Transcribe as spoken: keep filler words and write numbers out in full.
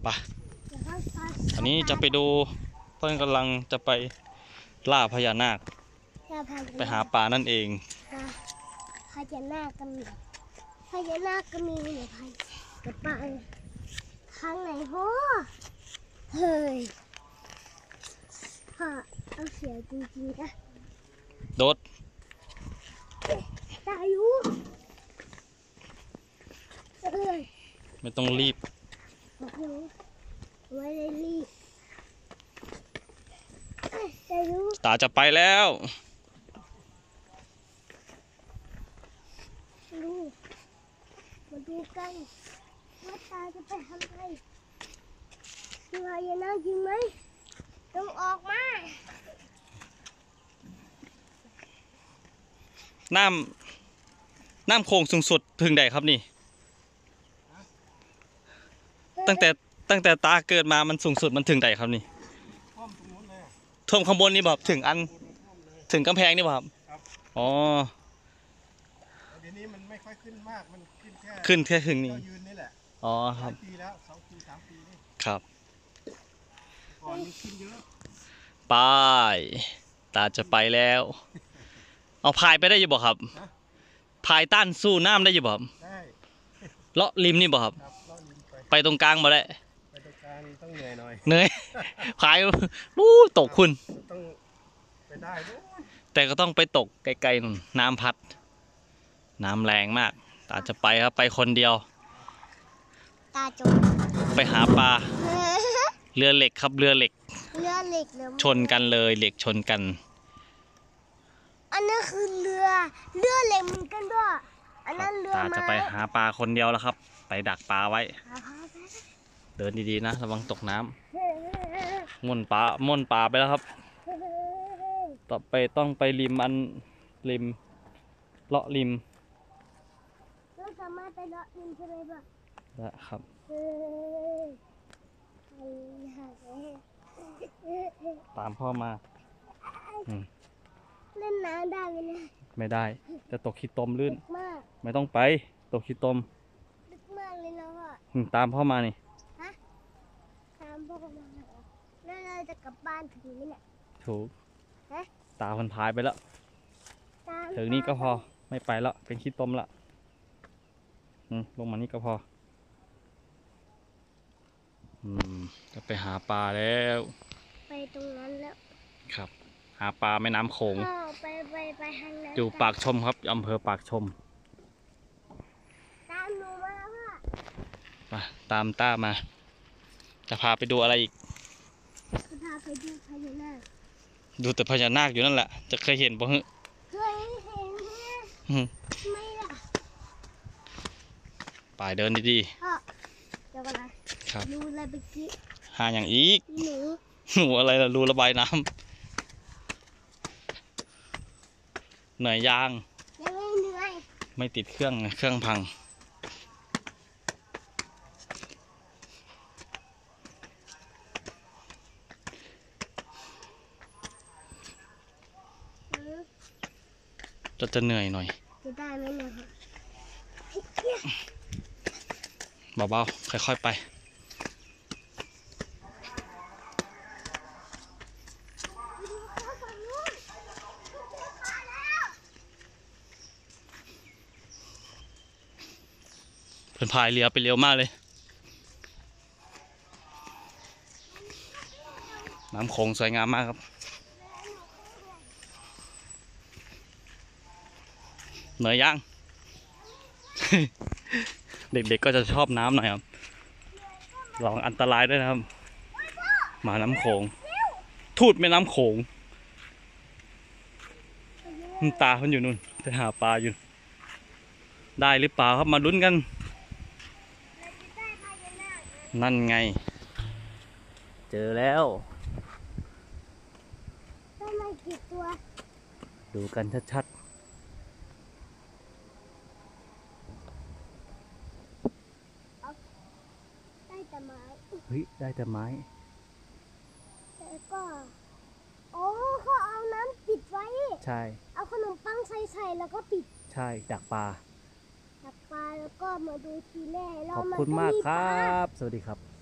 ไปอันนี้จะไปดูเพื่อนกำลังจะไปล่าพญานาคไปหาปลานั่นเองพญานาคก็มีพญานาคก็มีหรือพญาปลาทางไหนโหเฮ้ยพ่อเอาเสียจริงๆนะโดดตายอยู่ไม่ต้องรีบไม่ได้รีบตาจะไปแล้วดูมาดูกันว่าตาจะไปทำอะไรมีพญานาคจริงไหมต้องออกมาน้ำน้ำโขงสูงสุดถึงใดครับนี่ตั้งแต่ตั้งแต่ตาเกิดมามันสูงสุดมันถึงใดครับนี่ท่วมข้างบนนี่แบบถึงอันถึงกำแพงนี่แบบอ๋อเดี๋ยวนี้มันไม่ค่อยขึ้นมากมันขึ้นแค่ขึ้นแค่ถึงนี่ยืนนี่แหละอ๋อครับปีแล้วสองปีสามปีนี่ครับก่อนมันขึ้นเยอะไปตาจะไปแล้วเอาพายไปได้ยังบ่ครับพายต้านสู้น้ำได้ยังบ่ได้เลาะริมนี่บ่ครับไปตรงกลางมาได้ไปตรงกลางต้องเหนื่อยหน่อยเหนื่อยพายรู้ตกคุณต้องไปได้แต่ก็ต้องไปตกไกลๆนู่นน้ำพัดน้ำแรงมากตาจะไปครับไปคนเดียวตาจมไปหาปลาเรือเหล็กครับเรือเหล็กเรือเหล็กชนกันเลยเหล็กชนกันอันนั้นคือเรือเรือเหล็กเหมือนกันด้วยอันนั้นเรือตาจะไปหาปลาคนเดียวแล้วครับไปดักปลาไว้เดินดีๆนะระวังตกน้ำม่วนปลาม่วนปลาไปแล้วครับต่อไปต้องไปริมอันริมเลาะริมเราสามารถไปเลาะริมใช่ไหมป่ะได้ครับตามพ่อมาเล่นน้ำได้ไหมเนี่ยไม่ได้จะตกขี้ตมลื่นไม่ต้องไปตกขี้ตมลึกมากเลยนะพ่อตามพ่อมานี่ฮะตามพ่อมาแล้วเราจะกลับบ้านถึงไหมเนี่ยถูกตาคนพายไปแล้วถึงนี่ก็พอไม่ไปแล้วเป็นขี้ตมละลงมานี่ก็พอจะไปหาปลาแล้วไปตรงนั้นแล้วครับหาปลาแม่น้ำโขงไปไปไปทางนั้นอยู่ปากชมครับอำเภอปากชมตามหนูมาพ่อตามต้ามาจะพาไปดูอะไรอีกจะพาไปดูพญานาคดูแต่พญานาคอยู่นั่นแหละจะเคยเห็นบ่ฮะเคยเห็นไม่ล่ะป่ายเดินดีๆพ่อเดี๋ยวก่อนนะครับรูอะไรไปกี้หาอย่างอีกหนูหนูอะไรล่ะรูระบายน้ำเหนื่อยยางยังไม่เหนื่อยไม่ติดเครื่องเครื่องพังจะจะเหนื่อยหน่อยจะได้ไหมเนี่ยเบาๆค่อยๆไปเพิ่นพายเรือไปเร็วมากเลยน้ำโขงสวยงามมากครับเหนื่อยยัง เด็กๆก็จะชอบน้ำหน่อยครับระวังอันตรายด้วยนะครับมาน้ำโขงทูดแม่น้ำโขงตาเขาอยู่นู่นจะหาปลาอยู่ได้หรือเปล่าครับมาลุ้นกันนั่นไงเจอแล้วได้มากี่ตัวดูกันชัดๆได้แต่ไม้เฮ้ยได้แต่ไม้แล้วก็โอ้เขาเอาน้ำปิดไว้ใช่เอาขนมปังใส่ๆแล้วก็ปิดใช่ดักปลาดักปลาแล้วก็มาดูทีแรกขอบคุณมากครับสวัสดีครับ